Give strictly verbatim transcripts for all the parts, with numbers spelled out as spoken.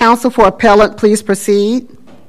Counsel for appellant, please proceed.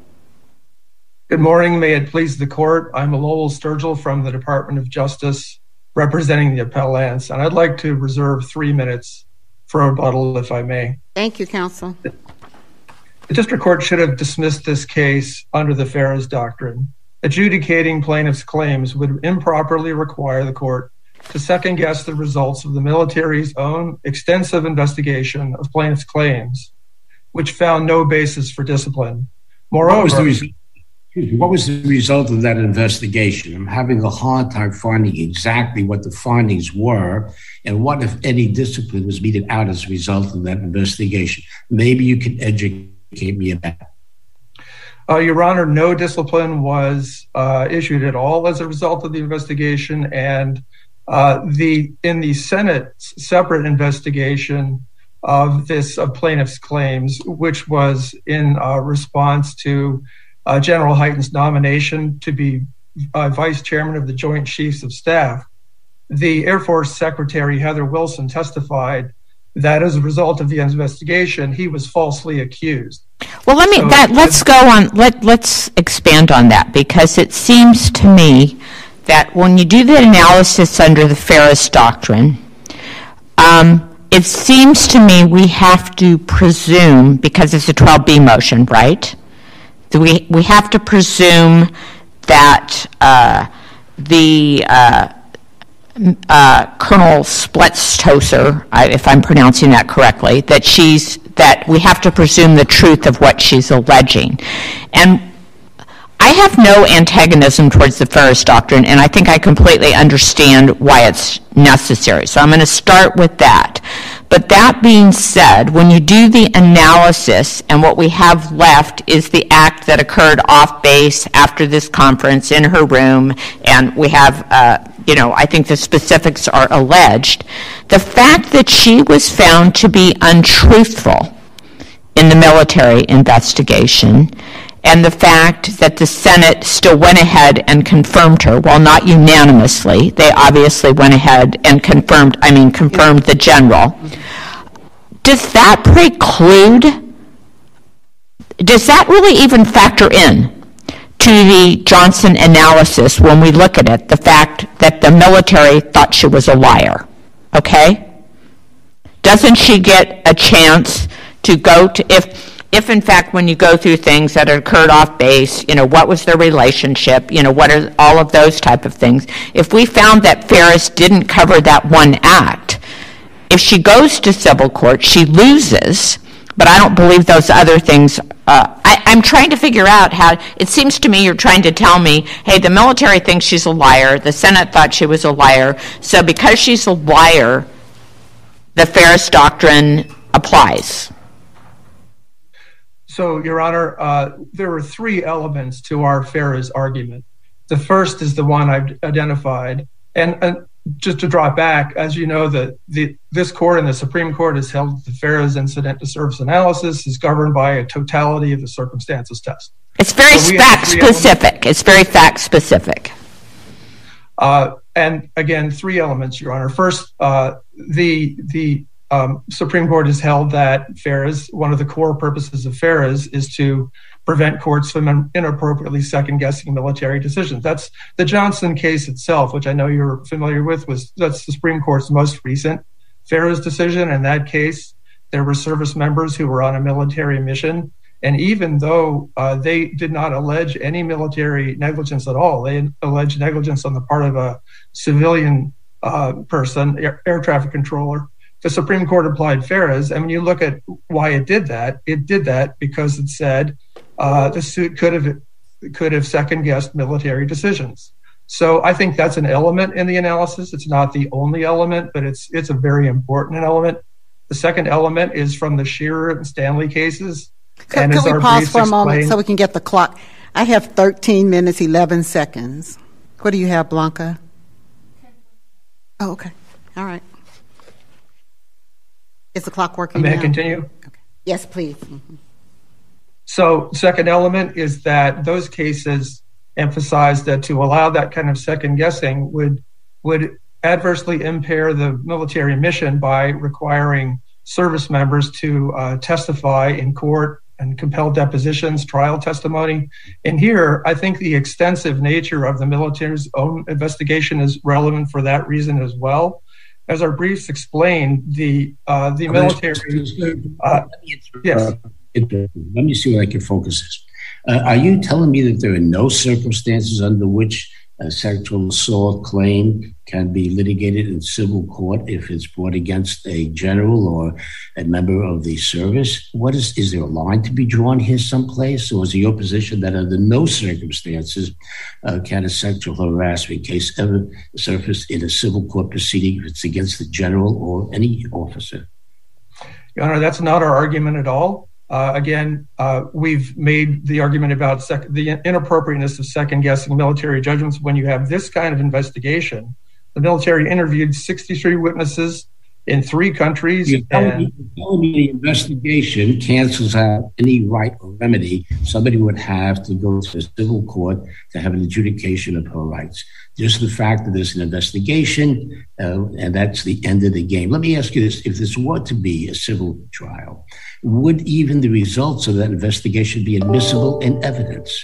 Good morning. May it please the court. I'm Lowell Sturgill from the Department of Justice representing the appellants, and I'd like to reserve three minutes for a rebuttal, if I may. Thank you, counsel. The district court should have dismissed this case under the Feres doctrine. Adjudicating plaintiff's claims would improperly require the court to second-guess the results of the military's own extensive investigation of plaintiff's claims, which found no basis for discipline. Moreover, what was the, res- what was the result of that investigation? I'm having a hard time finding exactly what the findings were and what, if any, discipline was meted out as a result of that investigation. Maybe you can educate me about that. Uh, Your Honor, no discipline was uh, issued at all as a result of the investigation, and uh, the in the Senate's separate investigation of this of plaintiff's claims, which was in uh, response to uh, General Hyten's nomination to be uh, vice chairman of the Joint Chiefs of Staff, the Air Force Secretary Heather Wilson testified that as a result of the investigation, he was falsely accused. Well, let me so, that let's go on. Let let's expand on that, because it seems to me that when you do the analysis under the Feres doctrine, um, it seems to me we have to presume, because it's a twelve B motion, right? So we we have to presume that uh, the uh, uh, Colonel Spletstoser, if I'm pronouncing that correctly, that she's that we have to presume the truth of what she's alleging. And I have no antagonism towards the Feres doctrine, and I think I completely understand why it's necessary. So I'm going to start with that. But that being said, when you do the analysis and what we have left is the act that occurred off base after this conference in her room, and we have, uh, you know, I think the specifics are alleged, the fact that she was found to be untruthful in the military investigation, and the fact that the Senate still went ahead and confirmed her, while not unanimously, they obviously went ahead and confirmed, I mean, confirmed the general. Does that preclude, does that really even factor in to the Johnson analysis when we look at it, the fact that the military thought she was a liar, okay? Doesn't she get a chance to go to, if, If, in fact, when you go through things that occurred off base, you know, what was their relationship, you know, what are all of those type of things. If we found that Feres didn't cover that one act, if she goes to civil court, she loses, but I don't believe those other things. Uh, I, I'm trying to figure out how, it seems to me you're trying to tell me, hey, the military thinks she's a liar, the Senate thought she was a liar, so because she's a liar, the Feres doctrine applies. So, Your Honor, uh, there are three elements to our Feres argument. The first is the one I've identified. And, and just to draw back, as you know, the, the, this court and the Supreme Court has held that the Feres incident to service analysis is governed by a totality of the circumstances test. It's very so fact specific. Elements. It's very fact specific. Uh, and again, three elements, Your Honor. First, uh, the the Um, Supreme Court has held that Feres, one of the core purposes of Feres is to prevent courts from inappropriately second-guessing military decisions. That's the Johnson case itself, which I know you're familiar with, was that's the Supreme Court's most recent Feres decision. In that case, there were service members who were on a military mission, and even though uh, they did not allege any military negligence at all, they alleged negligence on the part of a civilian uh, person, air, air traffic controller. The Supreme Court applied Feres, and when you look at why it did that, it did that because it said uh, the suit could have could have second-guessed military decisions. So I think that's an element in the analysis. It's not the only element, but it's it's a very important element. The second element is from the Shearer and Stanley cases. Could, and could we pause for a moment explain, so we can get the clock? I have thirteen minutes, eleven seconds. What do you have, Blanca? Oh, okay. All right. Is the clock working May now? I continue? Okay. Yes, please. Mm-hmm. So second element is that those cases emphasize that to allow that kind of second guessing would would adversely impair the military mission by requiring service members to uh, testify in court and compelled depositions, trial testimony. And here, I think the extensive nature of the military's own investigation is relevant for that reason as well. As our briefs explain, the uh, the military. Uh, yes. Let me see what I can focus this. Uh, are you telling me that there are no circumstances under which a sexual assault claim can be litigated in civil court if it's brought against a general or a member of the service? What is, is there a line to be drawn here someplace? Or is it your position that under no circumstances uh, can a sexual harassment case ever surface in a civil court proceeding if it's against the general or any officer? Your Honor, that's not our argument at all. Uh, again, uh, we've made the argument about sec- the inappropriateness of second-guessing military judgments. When you have this kind of investigation, the military interviewed sixty-three witnesses in three countries. You're telling, me, you're telling me the investigation cancels out any right or remedy somebody would have to go to a civil court to have an adjudication of her rights. Just the fact that there's an investigation, uh, and that's the end of the game. Let me ask you this. If this were to be a civil trial, would even the results of that investigation be admissible in evidence?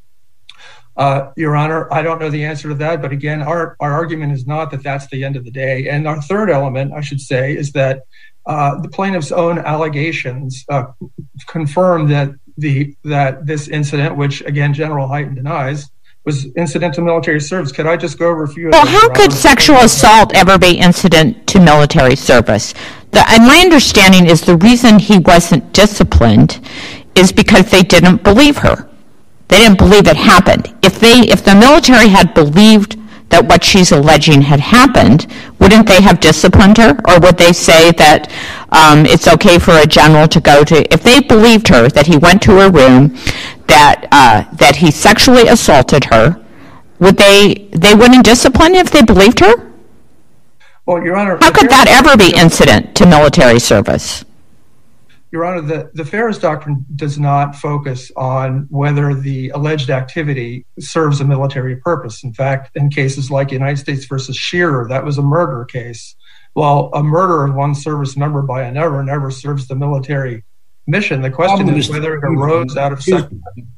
Uh, Your Honor, I don't know the answer to that. But again, our, our argument is not that that's the end of the day. And our third element, I should say, is that uh, the plaintiff's own allegations uh, confirm that the that this incident, which again General Hyten denies, was incident to military service. Could I just go over a few? Well, how could sexual assault ever be incident to military service? The, and my understanding is the reason he wasn't disciplined is because they didn't believe her. They didn't believe it happened. If they, if the military had believed that what she's alleging had happened, wouldn't they have disciplined her? Or would they say that um, it's okay for a general to go to, if they believed her, that he went to her room, that uh, that he sexually assaulted her, would they, they wouldn't discipline if they believed her? Well, Your Honor, how could that ever be incident to military service? Your Honor, the, the Feres doctrine does not focus on whether the alleged activity serves a military purpose. In fact, in cases like United States versus Shearer, that was a murder case. While a murder of one service member by another never serves the military mission, the question is whether it arose out of sex.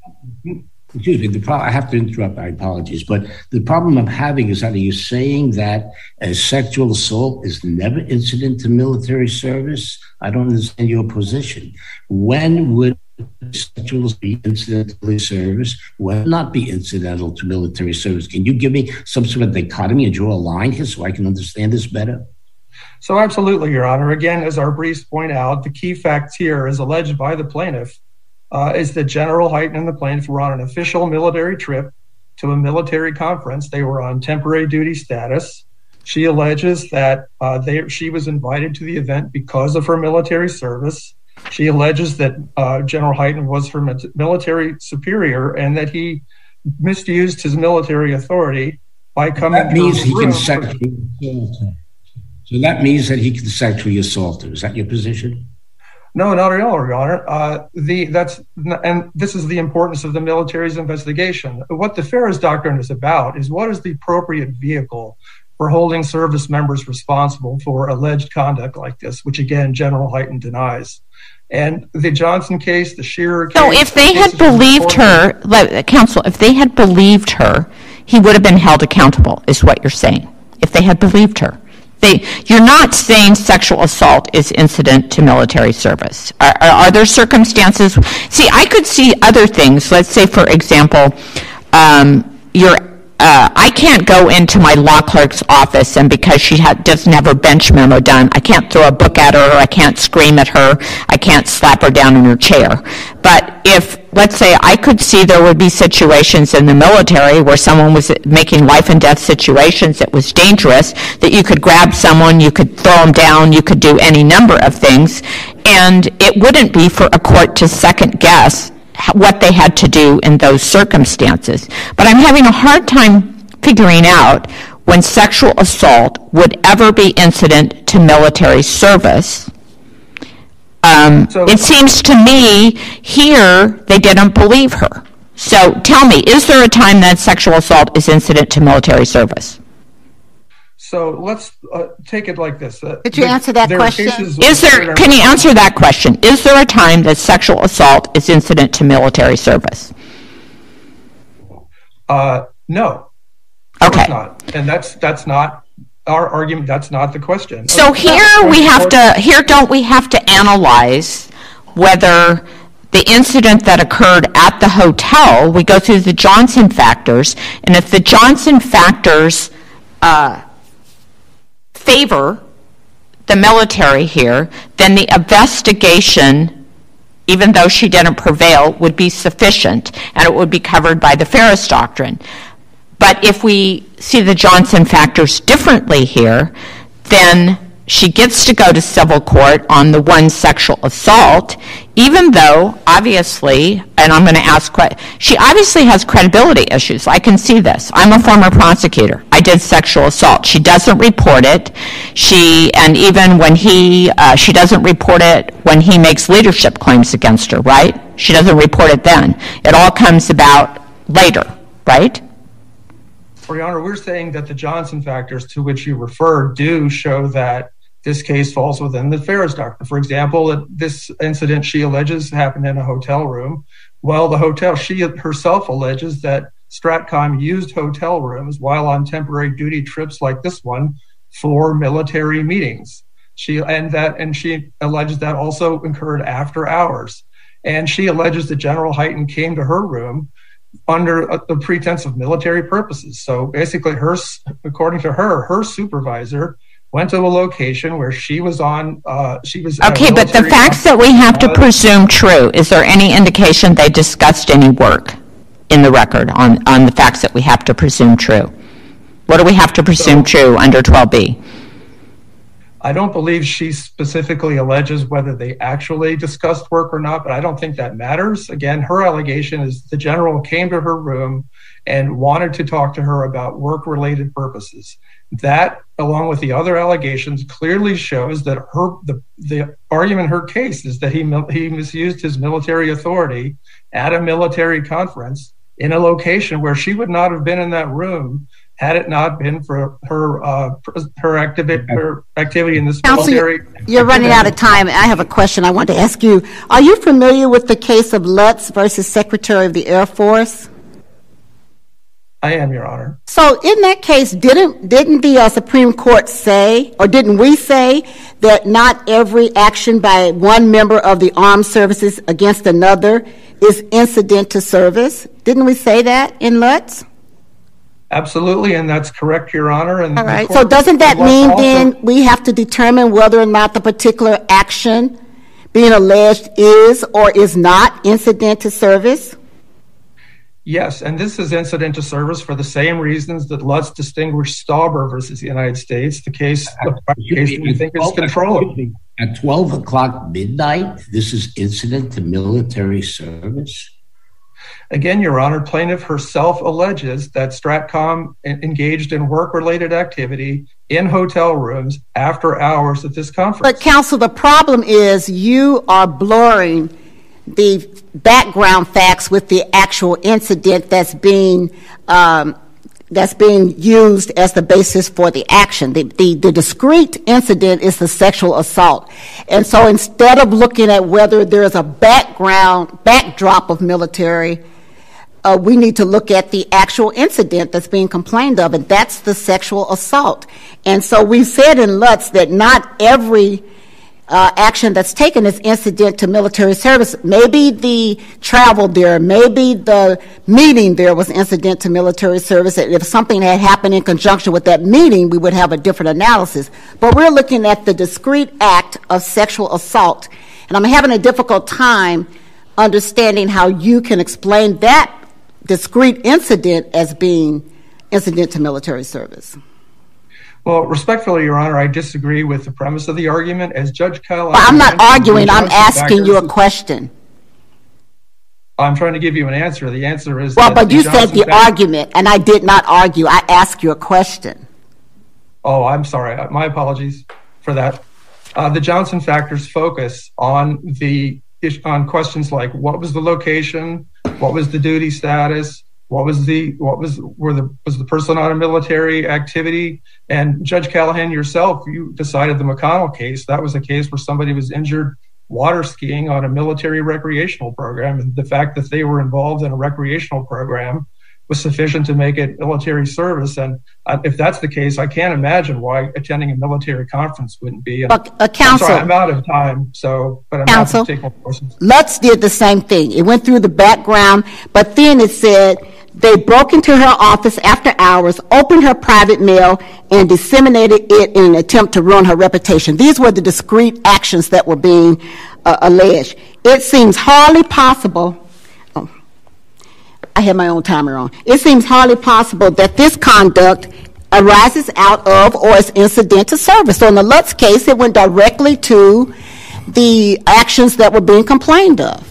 Excuse me, the pro- I have to interrupt, my apologies, but the problem I'm having is that are you saying that a sexual assault is never incident to military service? I don't understand your position. When would sexual assault be incidental to service? When not be incidental to military service? Can you give me some sort of dichotomy and draw a line here so I can understand this better? So absolutely, Your Honor. Again, as our briefs point out, the key facts here, as alleged by the plaintiff, Uh, is that General Hyten and the plaintiff were on an official military trip to a military conference. They were on temporary duty status. She alleges that uh, they, she was invited to the event because of her military service. She alleges that uh, General Hyten was her military superior and that he misused his military authority by coming that means to he room. can sexually assault her. So that means that he can sexually assault her. Is that your position? No, not at all, Your Honor. Uh, the that's and this is the importance of the military's investigation. What the Feres doctrine is about is what is the appropriate vehicle for holding service members responsible for alleged conduct like this, which again General Hyten denies. And the Johnson case, the Shearer case. So if they had believed her, like, counsel, if they had believed her, he would have been held accountable, is what you're saying. If they had believed her. They, you're not saying sexual assault is incident to military service. Are, are, are there circumstances? See, I could see other things. Let's say, for example, um, you're, uh, I can't go into my law clerk's office, and because she ha- doesn't have her bench memo done, I can't throw a book at her, or I can't scream at her, I can't slap her down in her chair. But if, let's say, I could see there would be situations in the military where someone was making life and death situations that was dangerous, that you could grab someone, you could throw them down, you could do any number of things, and it wouldn't be for a court to second guess what they had to do in those circumstances. But I'm having a hard time figuring out when sexual assault would ever be incident to military service. Um, so, it seems to me here they didn't believe her. So tell me, is there a time that sexual assault is incident to military service? So let's uh, take it like this. Uh, Did you answer that question? Is there, can you answer that question? Is there a time that sexual assault is incident to military service? Uh, no. Okay. Not. And that's that's not our argument. That's not the question. So okay. here we have to, here don't we have to analyze whether the incident that occurred at the hotel, we go through the Johnson factors, and if the Johnson factors uh, favor the military here, then the investigation, even though she didn't prevail, would be sufficient, and it would be covered by the Feres doctrine. But if we see the Johnson factors differently here, then she gets to go to civil court on the one sexual assault, even though, obviously, and I'm going to ask, she obviously has credibility issues. I can see this. I'm a former prosecutor. I did sexual assault. She doesn't report it. She, and even when he, uh, she doesn't report it when he makes leadership claims against her, right? She doesn't report it then. It all comes about later, right? For Your Honor, we're saying that the Johnson factors to which you refer do show that this case falls within the Feres doctrine. For example, that this incident she alleges happened in a hotel room. Well, the hotel, she herself alleges that Stratcom used hotel rooms while on temporary duty trips like this one for military meetings. She and that and she alleges that also occurred after hours. And she alleges that General Hyten came to her room under the pretense of military purposes. So basically, her, according to her, her supervisor went to a location where she was on, uh, she was... Okay, but the facts that we have to presume true, is there any indication they discussed any work in the record on, on the facts that we have to presume true? What do we have to presume so, true under twelve B? I don't believe she specifically alleges whether they actually discussed work or not, but I don't think that matters. Again, her allegation is the general came to her room and wanted to talk to her about work-related purposes. That, along with the other allegations, clearly shows that her the, the argument in her case is that he he misused his military authority at a military conference in a location where she would not have been in that room had it not been for her uh, her, activi- her activity in this Counsel, military. You're running out of time. I have a question I want to ask you. Are you familiar with the case of Lutz versus Secretary of the Air Force? I am, Your Honor. So in that case, didn't didn't the uh, Supreme Court say, or didn't we say, that not every action by one member of the armed services against another is incident to service? Didn't we say that in Lutz? Absolutely, and that's correct, Your Honor. And all right. So doesn't that mean also, then we have to determine whether or not the particular action being alleged is or is not incident to service? Yes, and this is incident to service for the same reasons that Lutz distinguished Stauber versus the United States. The case, the case we think is controllable. At twelve o'clock midnight, this is incident to military service? Again, Your Honor, plaintiff herself alleges that Stratcom engaged in work-related activity in hotel rooms after hours at this conference. But, counsel, the problem is you are blurring the background facts with the actual incident that's being um, that's being used as the basis for the action. The, the, the discrete incident is the sexual assault. And so instead of looking at whether there's a background, backdrop of military, uh, we need to look at the actual incident that's being complained of, and that's the sexual assault. And so we said in Lutz that not every Uh, action that's taken is incident to military service. Maybe the travel there, maybe the meeting there was incident to military service. If something had happened in conjunction with that meeting, we would have a different analysis. But we're looking at the discrete act of sexual assault. And I'm having a difficult time understanding how you can explain that discrete incident as being incident to military service. Well, respectfully, Your Honor, I disagree with the premise of the argument. As Judge Kyle... Well, I'm not arguing. I'm asking you a question. I'm trying to give you an answer. The answer is... Well, but you said the argument, and I did not argue. I asked you a question. Oh, I'm sorry. My apologies for that. Uh, the Johnson factors focus on the on questions like what was the location, what was the duty status, What was the what was were the was the person on a military activity? And Judge Callahan, yourself, you decided the McConnell case. That was a case where somebody was injured water skiing on a military recreational program, and the fact that they were involved in a recreational program was sufficient to make it military service. And uh, if that's the case, I can't imagine why attending a military conference wouldn't be. And, a counsel, I'm, sorry, I'm out of time, so but I'm counsel, happy to take more questions. Lutz did the same thing. It went through the background, but then it said they broke into her office after hours, opened her private mail, and disseminated it in an attempt to ruin her reputation. These were the discrete actions that were being uh, alleged. It seems hardly possible. Oh, I have my own timer on. It seems hardly possible that this conduct arises out of or is incident to service. So in the Lutz case, it went directly to the actions that were being complained of.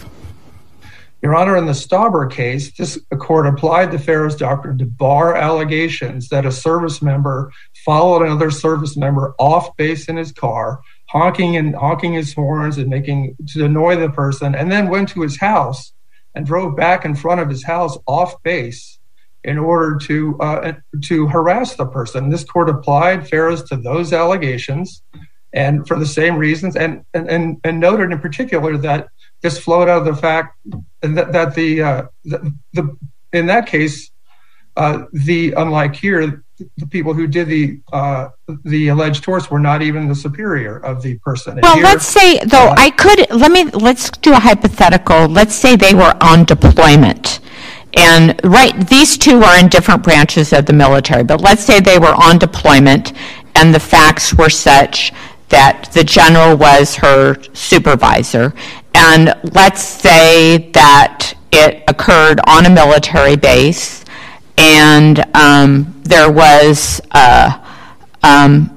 Your Honor, in the Stauber case, this court applied the Feres doctrine to bar allegations that a service member followed another service member off base in his car, honking and honking his horns and making to annoy the person, and then went to his house and drove back in front of his house off base in order to uh, to harass the person. This court applied Feres to those allegations, and for the same reasons, and and and noted in particular that this flowed out of the fact that, that the, uh, the the in that case, uh, the unlike here, the people who did the uh, the alleged torts were not even the superior of the person. Well, here, let's say though uh, I could let me let's do a hypothetical. Let's say they were on deployment, and right, these two are in different branches of the military. But let's say they were on deployment, and the facts were such that the general was her supervisor. And let's say that it occurred on a military base, and um, there was uh, um,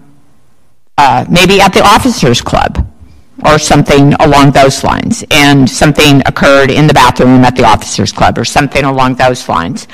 uh, maybe at the officers' club or something along those lines, and something occurred in the bathroom at the officers' club or something along those lines.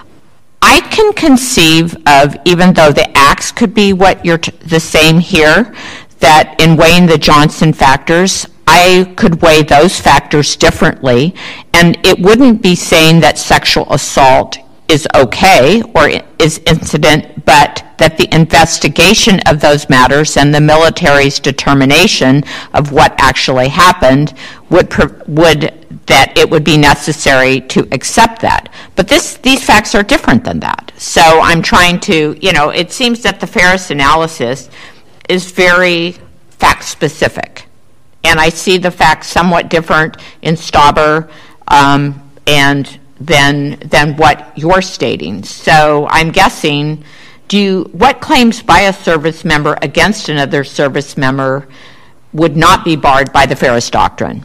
I can conceive of, even though the acts could be what you're t- the same here, that in weighing the Johnson factors, I could weigh those factors differently, and it wouldn't be saying that sexual assault is okay or is incident, but that the investigation of those matters and the military's determination of what actually happened would would that it would be necessary to accept that. But this these facts are different than that. So I'm trying to, you know, it seems that the Feres analysis is very fact-specific. And I see the facts somewhat different in Stauber um, and than than what you're stating. So I'm guessing, do you, what claims by a service member against another service member would not be barred by the Feres doctrine?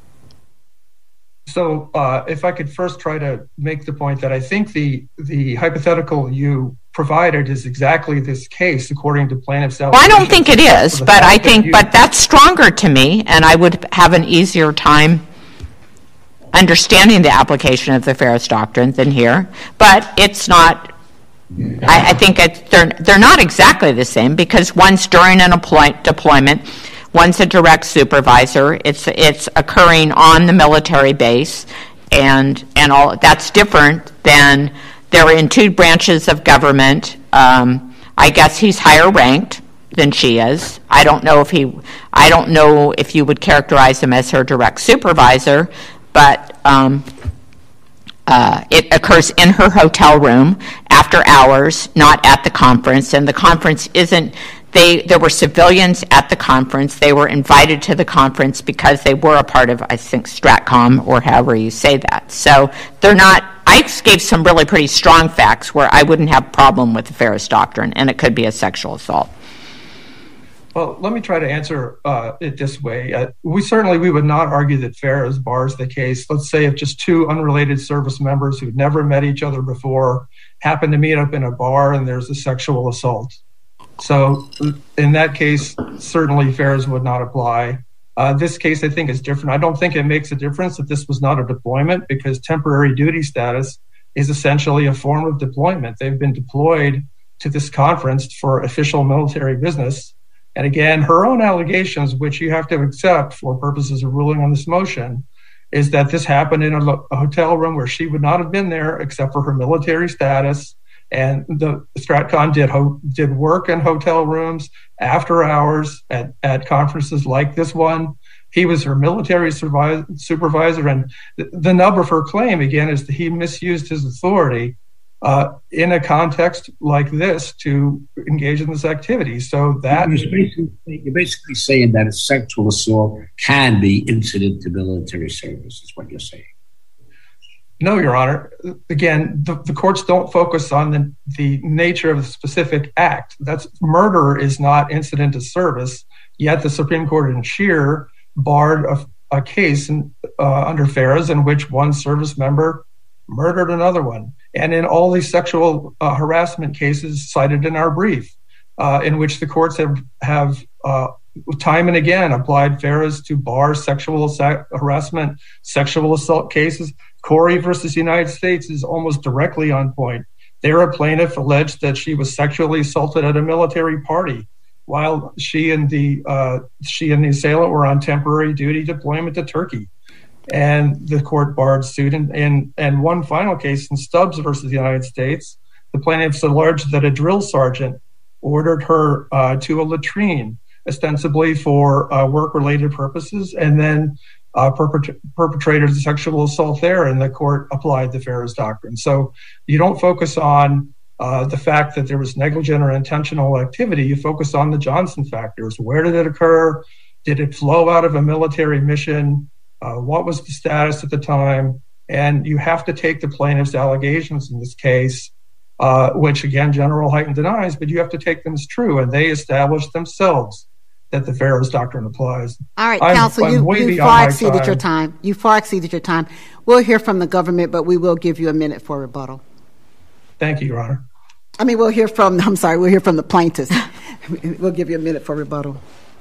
So uh, if I could first try to make the point that I think the the hypothetical you provided is exactly this case, according to plaintiff's allegations. Well, I don't think it is, but I think, you, but that's stronger to me, and I would have an easier time understanding the application of the Feres doctrine than here. But it's not. I, I think it's, they're they're not exactly the same, because one's during an employ, deployment, one's a direct supervisor. It's it's occurring on the military base, and and all that's different than. They're in two branches of government. Um, I guess he's higher ranked than she is. I don't know if he. I don't know if you would characterize him as her direct supervisor, but um, uh, it occurs in her hotel room after hours, not at the conference. And the conference isn't. They there were civilians at the conference. They were invited to the conference because they were a part of, I think, Stratcom, or however you say that. So they're not. I gave some really pretty strong facts where I wouldn't have a problem with the Feres doctrine, and it could be a sexual assault. Well, let me try to answer uh, it this way. Uh, we certainly we would not argue that Feres bars the case. Let's say if just two unrelated service members who've never met each other before happen to meet up in a bar and there's a sexual assault. So in that case, certainly Feres would not apply. Uh, this case, I think, is different. I don't think it makes a difference that this was not a deployment, because temporary duty status is essentially a form of deployment. They've been deployed to this conference for official military business. And again, her own allegations, which you have to accept for purposes of ruling on this motion, is that this happened in a, lo- a hotel room where she would not have been there except for her military status. And the StratCon did ho- did work in hotel rooms after hours at, at conferences like this one. He was her military survi- supervisor, and th- the nub of her claim, again, is that he misused his authority uh, in a context like this to engage in this activity. So that... You're basically, you're basically saying that a sexual assault can be incident to military service, is what you're saying. No, Your Honor. Again, the, the courts don't focus on the, the nature of the specific act. That's murder is not incident to service, yet the Supreme Court in Scheer barred a, a case in, uh, under Feres in which one service member murdered another one. And in all these sexual uh, harassment cases cited in our brief, uh, in which the courts have, have uh, time and again applied Feres to bar sexual assault, harassment, sexual assault cases. Corey versus United States is almost directly on point. There, a plaintiff alleged that she was sexually assaulted at a military party while she and the uh, she and the assailant were on temporary duty deployment to Turkey. And the court barred suit. And, and, and one final case in Stubbs versus the United States, the plaintiffs alleged that a drill sergeant ordered her uh, to a latrine, ostensibly for uh, work-related purposes, and then uh, perpet- perpetrated a sexual assault there, and the court applied the Feres doctrine. So you don't focus on uh, the fact that there was negligent or intentional activity. You focus on the Johnson factors. Where did it occur? Did it flow out of a military mission? Uh, what was the status at the time? And you have to take the plaintiff's allegations in this case, uh, which again, General Hyten denies, but you have to take them as true. And they established themselves that the Feres doctrine applies. All right, I'm, counsel, I'm you, you far exceeded time. your time. You far exceeded your time. We'll hear from the government, but we will give you a minute for rebuttal. Thank you, Your Honor. I mean, we'll hear from, I'm sorry, we'll hear from the plaintiffs. We'll give you a minute for rebuttal.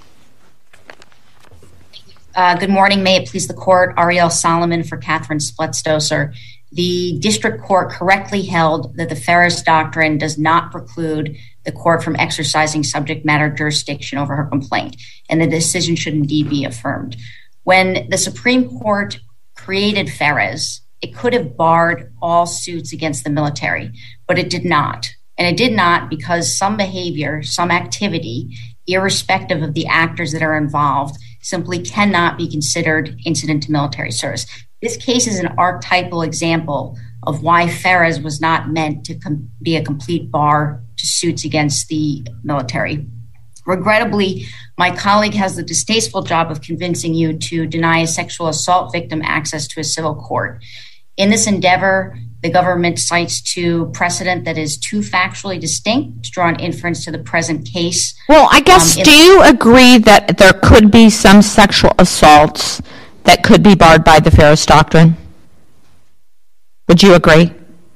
Uh, good morning. May it please the court. Ariel Solomon for Kathryn Spletstoser. The district court correctly held that the Feres doctrine does not preclude the court from exercising subject matter jurisdiction over her complaint, and the decision should indeed be affirmed. When the Supreme Court created Feres, it could have barred all suits against the military, but it did not. And it did not because some behavior, some activity, irrespective of the actors that are involved, simply cannot be considered incident to military service. This case is an archetypal example of why Feres was not meant to com- be a complete bar to suits against the military. Regrettably, my colleague has the distasteful job of convincing you to deny a sexual assault victim access to a civil court. In this endeavor, the government cites to precedent that is too factually distinct to draw an inference to the present case. Well, I guess, um, do you agree that there could be some sexual assaults that could be barred by the Feres doctrine? Would you agree?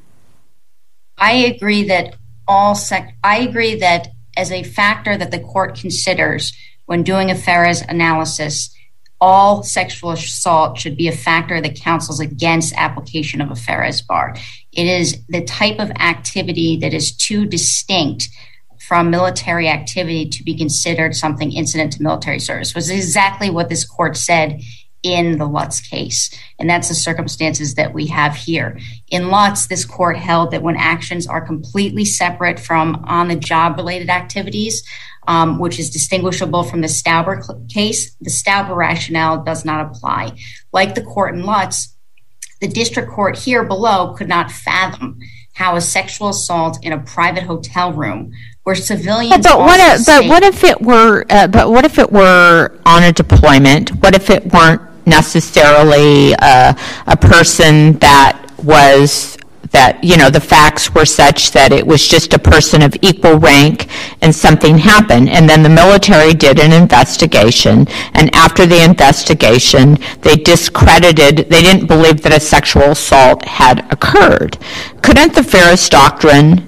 I agree that all sec- I agree that as a factor that the court considers when doing a Feres analysis, all sexual assault should be a factor that counsels against application of a Feres bar. It is the type of activity that is too distinct from military activity to be considered something incident to military service, was exactly what this court said in the Lutz case. And that's the circumstances that we have here. In Lutz, this court held that when actions are completely separate from on-the-job related activities, Um, which is distinguishable from the Stauber cl- case, the Stauber rationale does not apply. Like the court in Lutz, the district court here below could not fathom how a sexual assault in a private hotel room where civilians. But, but what? If, but what if it were? Uh, but what if it were on a deployment? What if it weren't necessarily uh, a person that was? That, you know, the facts were such that it was just a person of equal rank and something happened. And then the military did an investigation. And after the investigation, they discredited, they didn't believe that a sexual assault had occurred. Couldn't the Feres doctrine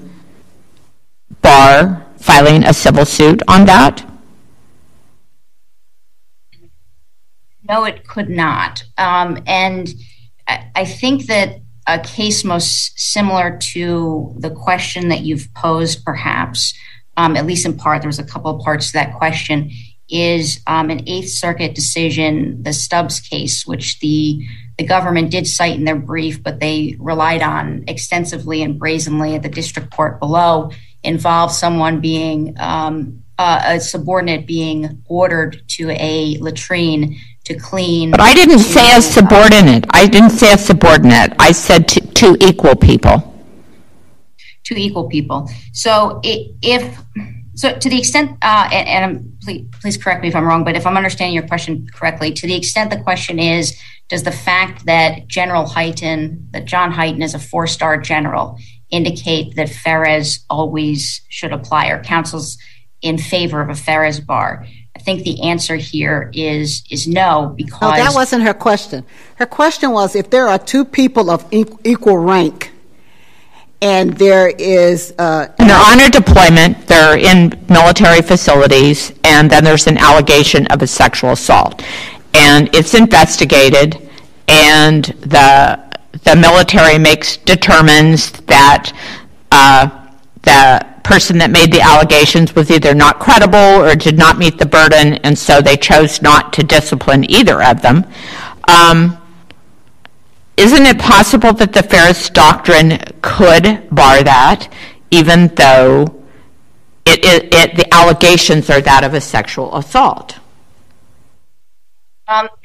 bar filing a civil suit on that? No, it could not. Um, and I, I think that a case most similar to the question that you've posed, perhaps, um, at least in part, there was a couple of parts to that question, is um, an Eighth Circuit decision, the Stubbs case, which the the government did cite in their brief, but they relied on extensively and brazenly at the district court below, involved someone being um, uh, a subordinate being ordered to a latrine to clean. But I didn't to, say a subordinate. I didn't say a subordinate. I said to, two equal people. Two equal people. So it, if so, to the extent, uh, and, and please, please correct me if I'm wrong, but if I'm understanding your question correctly, to the extent the question is, does the fact that General Hyten, that John Hyten is a four-star general, indicate that Feres always should apply, or counsels in favor of a Feres bar? I think the answer here is is no, because... No, that wasn't her question. Her question was, if there are two people of equal rank, and there is... Uh, and they're on a deployment, they're in military facilities, and then there's an allegation of a sexual assault. And it's investigated, and the the military makes determines that uh, the person that made the allegations was either not credible or did not meet the burden, and so they chose not to discipline either of them. Um, isn't it possible that the Feres doctrine could bar that, even though it, it, it the allegations are that of a sexual assault? Um,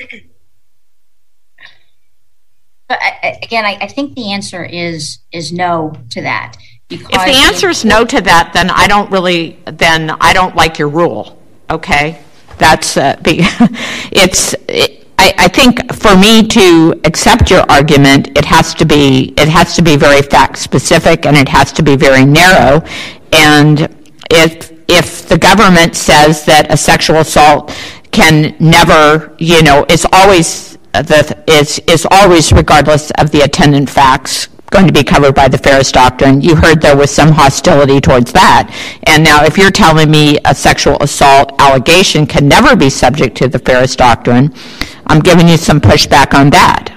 but I, again, I, I think the answer is is no to that. Because if the answer is no to that, then I don't really, then I don't like your rule. Okay, that's uh, the. It's. It, I, I think for me to accept your argument, it has to be it has to be very fact specific, and it has to be very narrow. And if if the government says that a sexual assault can never, you know, is always the is is always, regardless of the attendant facts, going to be covered by the Feres doctrine. You heard there was some hostility towards that. And now if you're telling me a sexual assault allegation can never be subject to the Feres doctrine, I'm giving you some pushback on that.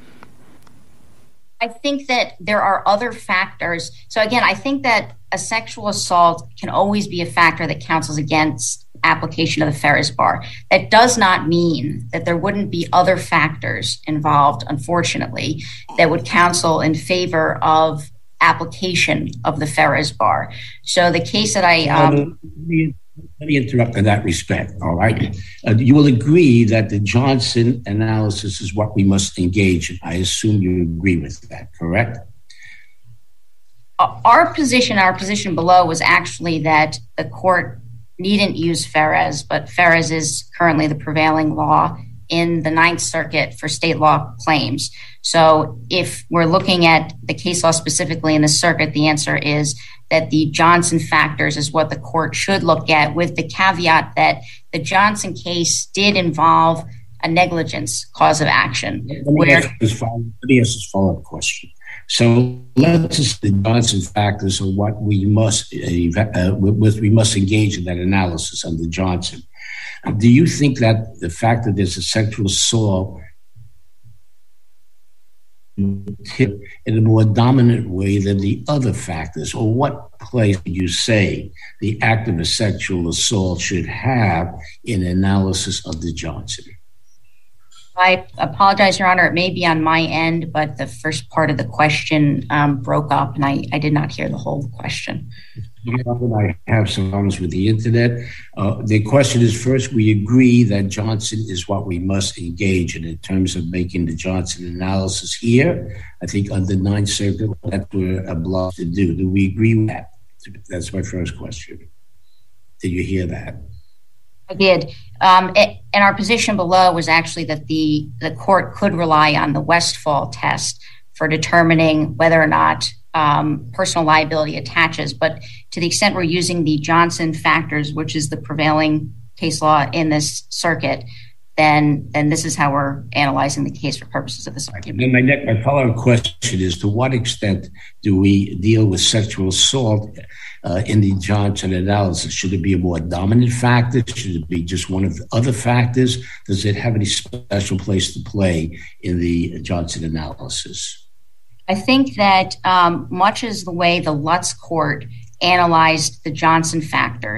I think that there are other factors. So again, I think that a sexual assault can always be a factor that counsels against application of the Feres bar. That does not mean that there wouldn't be other factors involved, unfortunately, that would counsel in favor of application of the Feres bar. So the case that I... Um, let, me, let me interrupt in that respect, all right? Uh, you will agree that the Johnson analysis is what we must engage in. I assume you agree with that, correct? Our position, our position below was actually that the court needn't use Feres, but Feres is currently the prevailing law in the Ninth Circuit for state law claims. So if we're looking at the case law specifically in the circuit, the answer is that the Johnson factors is what the court should look at, with the caveat that the Johnson case did involve a negligence cause of action. Let me where, ask this follow-up question. So let's just the Johnson factors are what we must uh, we must engage in that analysis under Johnson. Do you think that the fact that there's a sexual assault in a more dominant way than the other factors, or what place would you say the act of a sexual assault should have in analysis of the Johnson? I apologize, Your Honor. It may be on my end, but the first part of the question um, broke up, and I, I did not hear the whole question. I have some problems with the internet. Uh, the question is, first, we agree that Johnson is what we must engage in in terms of making the Johnson analysis here. I think under Ninth Circuit, that's what we're obliged to do. Do we agree with that? That's my first question. Did you hear that? I did. Um, it, and our position below was actually that the, the court could rely on the Westfall test for determining whether or not um, personal liability attaches. But to the extent we're using the Johnson factors, which is the prevailing case law in this circuit, then then this is how we're analyzing the case for purposes of this argument. And my, next, my follow-up question is, to what extent do we deal with sexual assault uh, in the Johnson analysis? Should it be a more dominant factor? Should it be just one of the other factors? Does it have any special place to play in the Johnson analysis? I think that um, much as the way the Lutz court analyzed the Johnson factors,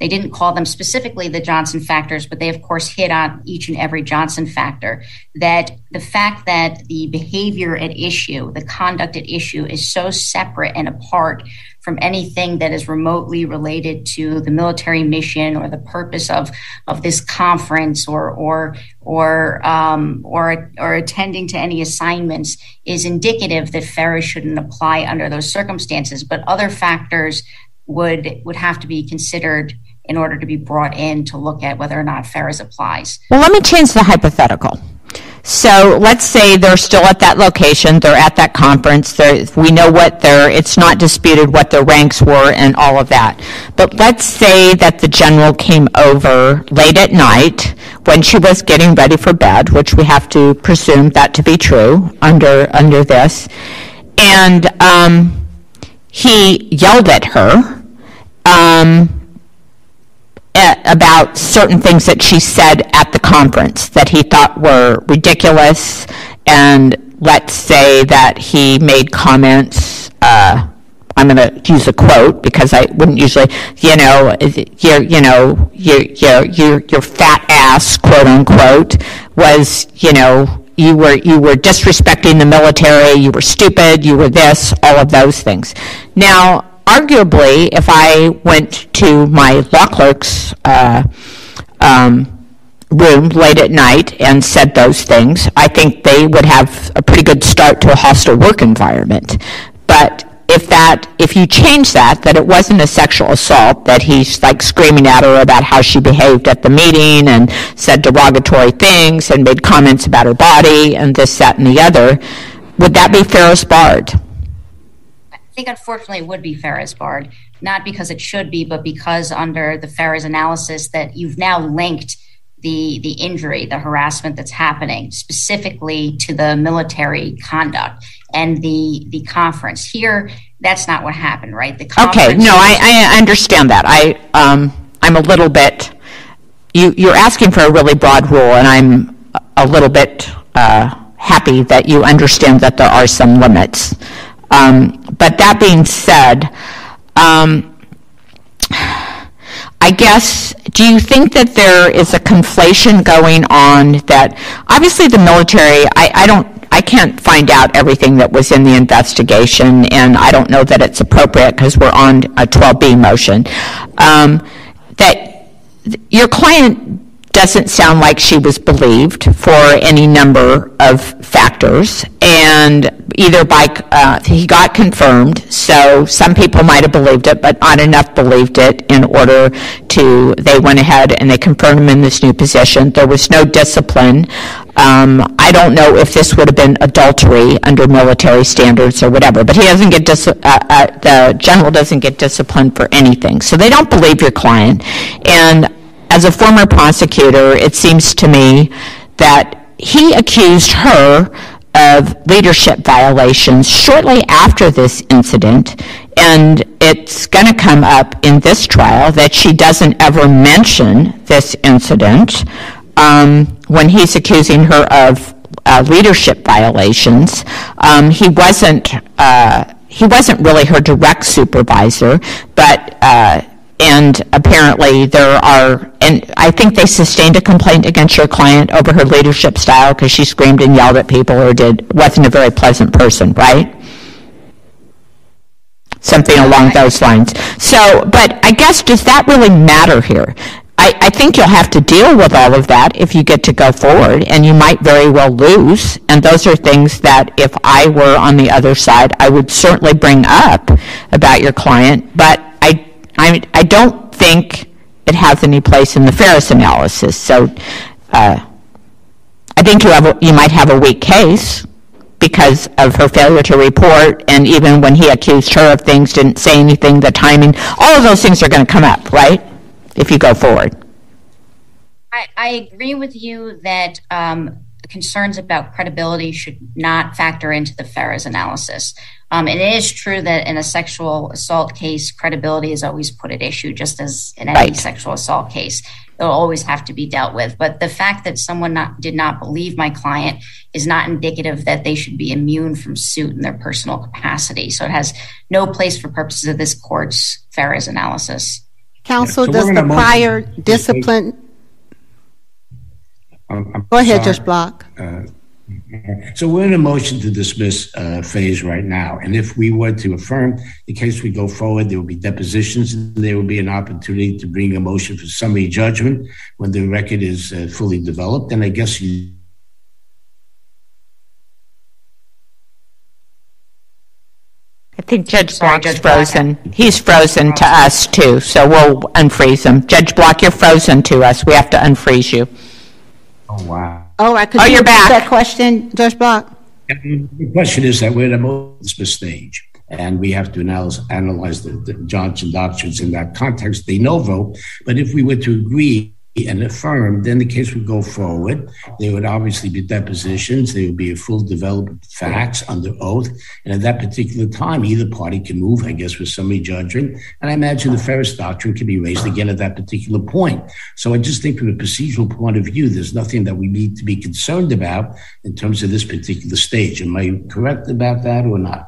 They didn't call them specifically the Johnson factors, but they, of course, hit on each and every Johnson factor. That the fact that the behavior at issue, the conduct at issue, is so separate and apart from anything that is remotely related to the military mission or the purpose of, of this conference or or or um, or or attending to any assignments is indicative that Feres shouldn't apply under those circumstances. But other factors would would have to be considered in order to be brought in to look at whether or not Feres applies. Well, let me change the hypothetical. So let's say they're still at that location, they're at that conference, we know what their, it's not disputed what their ranks were and all of that. But let's say that the general came over late at night when she was getting ready for bed, which we have to presume that to be true under under this, and um, he yelled at her um, about certain things that she said at the conference that he thought were ridiculous, and let's say that he made comments, uh, I'm going to use a quote because I wouldn't usually, you know, your, you know, your, your, your, your fat ass, quote unquote, was, you know, you were, you were disrespecting the military, you were stupid, you were this, all of those things. Now, arguably, if I went to my law clerk's uh, um, room late at night and said those things, I think they would have a pretty good start to a hostile work environment. But if that, if you change that, that it wasn't a sexual assault, that he's like screaming at her about how she behaved at the meeting and said derogatory things and made comments about her body and this, that, and the other, would that be Feres barred? I think, unfortunately, it would be Feres barred, not because it should be, but because under the Feres analysis that you've now linked the the injury, the harassment that's happening specifically to the military conduct and the the conference. Here, that's not what happened, right? The okay, no, I, I understand that. I um I'm a little bit. You you're asking for a really broad rule, and I'm a little bit uh, happy that you understand that there are some limits. Um, but that being said, um, I guess, do you think that there is a conflation going on that, obviously the military, I, I don't, I can't find out everything that was in the investigation, and I don't know that it's appropriate because we're on a twelve B motion, um, that your client doesn't sound like she was believed for any number of factors, and either by, uh, he got confirmed, so some people might have believed it, but not enough believed it in order to, they went ahead and they confirmed him in this new position. There was no discipline. Um, I don't know if this would have been adultery under military standards or whatever, but he doesn't get, dis- uh, uh, the general doesn't get disciplined for anything. So they don't believe your client, and as a former prosecutor, it seems to me that he accused her of leadership violations shortly after this incident, and it's going to come up in this trial that she doesn't ever mention this incident um, when he's accusing her of uh, leadership violations. Um, he wasn't uh, he wasn't really her direct supervisor, but uh, and apparently there are, and I think they sustained a complaint against your client over her leadership style because she screamed and yelled at people or did, wasn't a very pleasant person, right? Something along those lines. So, but I guess, does that really matter here? I, I think you'll have to deal with all of that if you get to go forward, and you might very well lose, and those are things that if I were on the other side, I would certainly bring up about your client, but I I, I don't think it has any place in the Feres analysis. So uh, I think you have a, you might have a weak case because of her failure to report, and even when he accused her of things, didn't say anything, the timing, all of those things are going to come up, right, if you go forward. I, I agree with you that um, concerns about credibility should not factor into the Feres analysis. Um, and it is true that in a sexual assault case, credibility is always put at issue, just as in any right. sexual assault case. It'll always have to be dealt with. But the fact that someone not, did not believe my client is not indicative that they should be immune from suit in their personal capacity. So it has no place for purposes of this court's Feres analysis. Counsel, So does we're the gonna prior motion- discipline... I'm- I'm Go ahead, sorry. Judge Block. Uh, So we're in a motion to dismiss uh, phase right now. And if we were to affirm the case, we go forward, there will be depositions, and there will be an opportunity to bring a motion for summary judgment when the record is uh, fully developed. And I guess you... I think Judge Sorry, Block's Judge Block. frozen. He's frozen to us, too, so we'll unfreeze him. Judge Block, you're frozen to us. We have to unfreeze you. Oh, wow. All right, could Oh, you you're repeat back. that question, Judge Block? The question is that we're at a motion to dismiss stage, and we have to analyze, analyze the, the Johnson doctrines in that context, de novo. But if we were to agree and affirm, then the case would go forward. There would obviously be depositions. There would be a full development of facts under oath. And at that particular time, either party can move, I guess, for summary judgment. And I imagine the Feres doctrine can be raised again at that particular point. So I just think from a procedural point of view, there's nothing that we need to be concerned about in terms of this particular stage. Am I correct about that or not?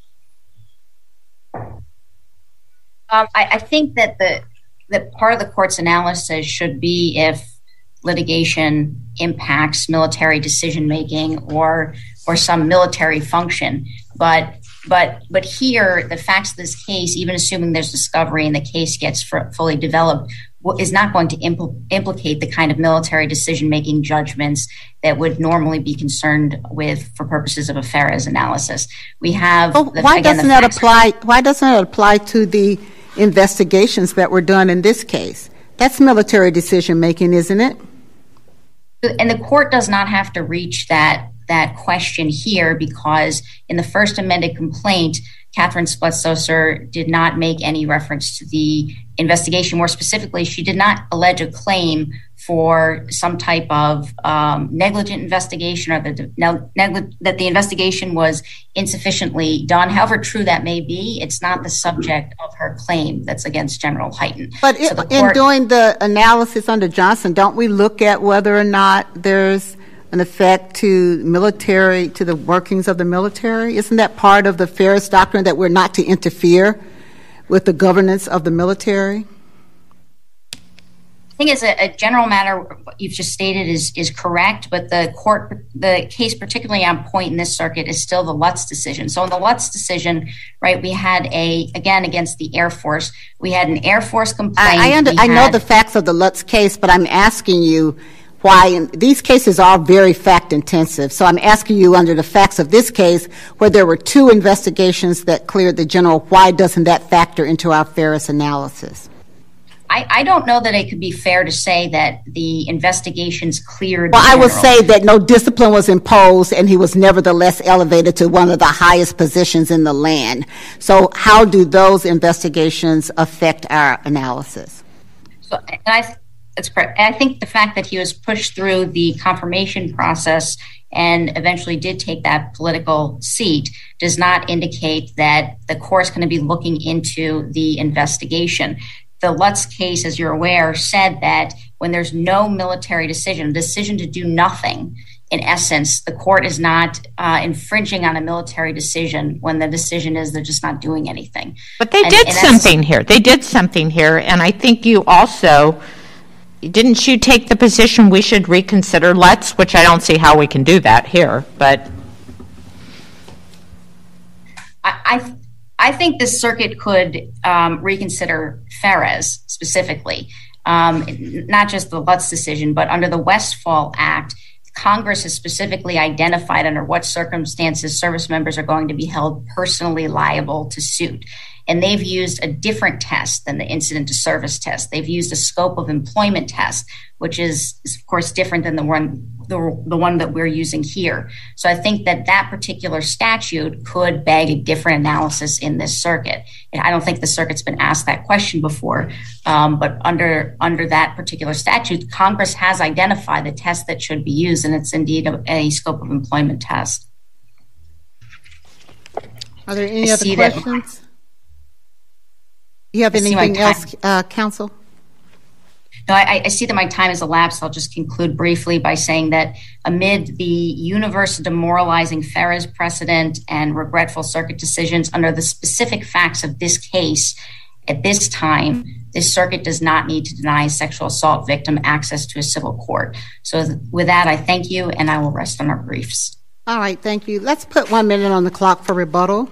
Um, I, I think that the that part of the court's analysis should be if litigation impacts military decision making or or some military function. But but but here, the facts of this case, even assuming there's discovery and the case gets for, fully developed, is not going to impl- implicate the kind of military decision making judgments that would normally be concerned with for purposes of a Feres analysis. We have Oh, the, why again, doesn't the that facts- apply? Why doesn't it apply to the investigations that were done in this case? That's military decision making, isn't it? And the court does not have to reach that that question here because in the first amended complaint, Kathryn Spletstoser did not make any reference to the investigation. More specifically, she did not allege a claim for some type of um, negligent investigation or the, neglig- that the investigation was insufficiently done. However true that may be, it's not the subject of her claim that's against General Hyten. But so it, court, in doing the analysis under Johnson, don't we look at whether or not there's an effect to military, to the workings of the military? Isn't that part of the Feres doctrine that we're not to interfere with the governance of the military? I think as a, a general matter, what you've just stated is is correct, but the court, the case particularly on point in this circuit is still the Lutz decision. So in the Lutz decision, right, we had a, again, against the Air Force, we had an Air Force complaint. I, I, under, I know the facts of the Lutz case, but I'm asking you why, in, these cases are very fact intensive. So I'm asking you under the facts of this case, where there were two investigations that cleared the general, why doesn't that factor into our Feres analysis? I, I don't know that it could be fair to say that the investigations cleared. Well, I would general. say that no discipline was imposed and he was nevertheless elevated to one of the highest positions in the land. So how do those investigations affect our analysis? So, and I, that's correct. And I think the fact that he was pushed through the confirmation process and eventually did take that political seat does not indicate that the court's going to be looking into the investigation. The Lutz case, as you're aware, said that when there's no military decision, a decision to do nothing, in essence, the court is not uh, infringing on a military decision when the decision is they're just not doing anything. But they and, did and something here. They did something here, and I think you also, didn't you take the position we should reconsider Lutz, which I don't see how we can do that here, but... I, I I think this circuit could um, reconsider Feres specifically, um, not just the Lutz decision, but under the Westfall Act, Congress has specifically identified under what circumstances service members are going to be held personally liable to suit. And they've used a different test than the incident to service test. They've used a scope of employment test, which is, is of course, different than the one the, the one that we're using here. So I think that that particular statute could beg a different analysis in this circuit. And I don't think the circuit's been asked that question before, um, but under under that particular statute, Congress has identified the test that should be used, and it's indeed a, a scope of employment test. Are there any I other see that- questions? You have I see my anything time. else, uh, counsel? No, I, I see that my time has elapsed. I'll just conclude briefly by saying that amid the universe of demoralizing Feres precedent and regretful circuit decisions under the specific facts of this case, At this time, this circuit does not need to deny a sexual assault victim access to a civil court. So with that, I thank you, and I will rest on our briefs. All right, thank you. Let's put one minute on the clock for rebuttal.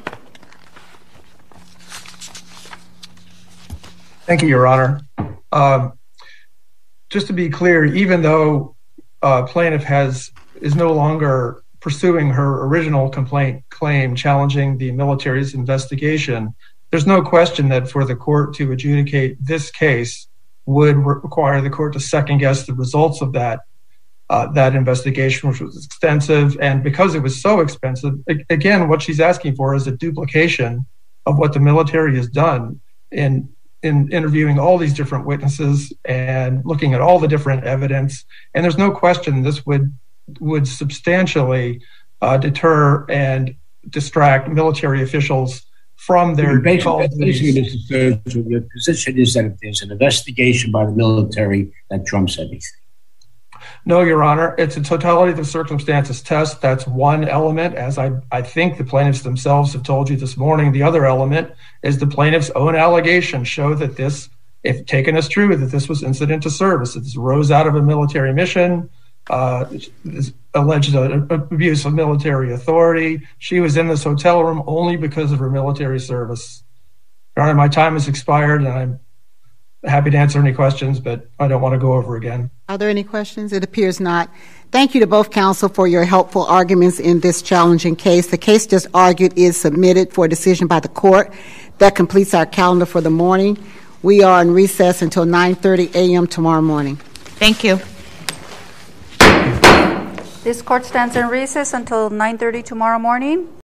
Thank you, Your Honor. Um, just to be clear, even though uh, plaintiff has is no longer pursuing her original complaint claim challenging the military's investigation, there's no question that for the court to adjudicate this case would re- require the court to second guess the results of that uh, that investigation, which was extensive. And because it was so expensive, again, what she's asking for is a duplication of what the military has done in in interviewing all these different witnesses and looking at all the different evidence. And there's no question this would would substantially uh, deter and distract military officials from their basically, basically, Mister Sturgeon, your position is that if there's an investigation by the military, that trumps everything. No, Your Honor. It's a totality of the circumstances test. That's one element, as I, I think the plaintiffs themselves have told you this morning. The other element is the plaintiff's own allegations show that this, if taken as true, that this was incident to service. This rose out of a military mission, uh, alleged abuse of military authority. She was in this hotel room only because of her military service. Your Honor, my time has expired, and I'm happy to answer any questions, but I don't want to go over again. Are there any questions? It appears not. Thank you to both counsel for your helpful arguments in this challenging case. The case just argued is submitted for decision by the court. That completes our calendar for the morning. We are in recess until nine thirty a.m. tomorrow morning. Thank you. This court stands in recess until nine thirty tomorrow morning.